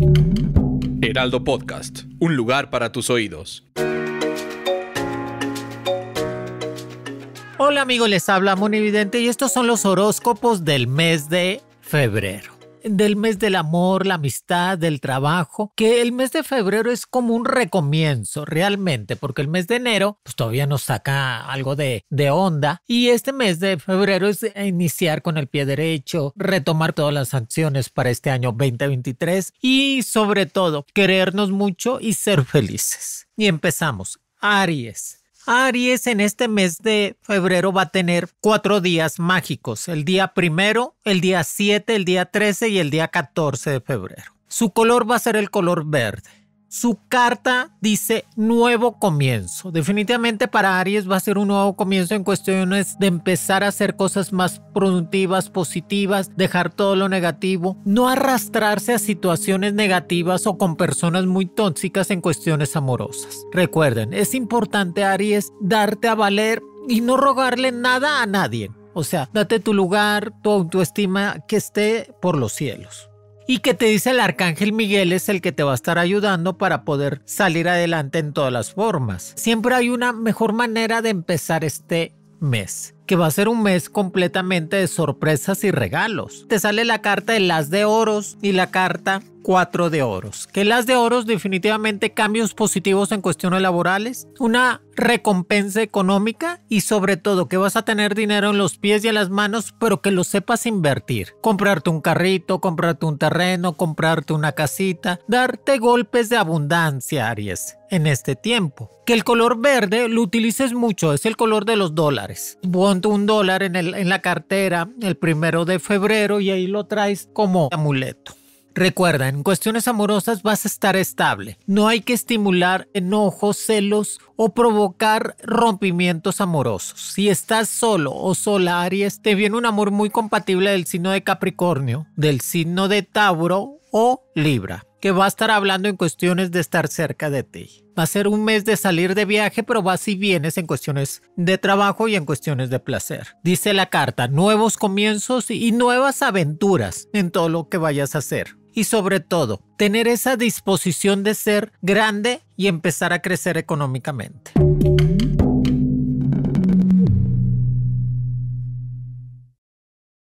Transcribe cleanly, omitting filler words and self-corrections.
Heraldo Podcast, un lugar para tus oídos. Hola amigos, les habla Monividente y estos son los horóscopos del mes de febrero. Del mes del amor, la amistad, del trabajo, que el mes de febrero es como un recomienzo realmente, porque el mes de enero pues todavía nos saca algo de onda y este mes de febrero es iniciar con el pie derecho, retomar todas las acciones para este año 2023 y sobre todo querernos mucho y ser felices. Y empezamos. Aries. Aries en este mes de febrero va a tener 4 días mágicos, el día 1, el día 7, el día 13 y el día 14 de febrero. Su color va a ser el color verde. Su carta dice nuevo comienzo. Definitivamente para Aries va a ser un nuevo comienzo en cuestiones de empezar a hacer cosas más productivas, positivas, dejar todo lo negativo, no arrastrarse a situaciones negativas o con personas muy tóxicas en cuestiones amorosas. Recuerden, es importante Aries darte a valer y no rogarle nada a nadie. O sea, date tu lugar, tu autoestima que esté por los cielos. Y que te dice el arcángel Miguel es el que te va a estar ayudando para poder salir adelante en todas las formas. Siempre hay una mejor manera de empezar este mes, que va a ser un mes completamente de sorpresas y regalos. Te sale la carta del As de Oros y la carta 4 de Oros. Que el As de Oros definitivamente cambios positivos en cuestiones laborales, una recompensa económica y sobre todo que vas a tener dinero en los pies y en las manos, pero que lo sepas invertir. Comprarte un carrito, comprarte un terreno, comprarte una casita, darte golpes de abundancia, Aries, en este tiempo. Que el color verde lo utilices mucho, es el color de los dólares. Ponte $1 en la cartera el 1 de febrero y ahí lo traes como amuleto. Recuerda, en cuestiones amorosas vas a estar estable. No hay que estimular enojos, celos o provocar rompimientos amorosos. Si estás solo o sola, Aries, te viene un amor muy compatible del signo de Capricornio, del signo de Tauro o Libra, que va a estar hablando en cuestiones de estar cerca de ti. Va a ser un mes de salir de viaje, pero vas y vienes en cuestiones de trabajo y en cuestiones de placer. Dice la carta, nuevos comienzos y nuevas aventuras en todo lo que vayas a hacer. Y sobre todo, tener esa disposición de ser grande y empezar a crecer económicamente.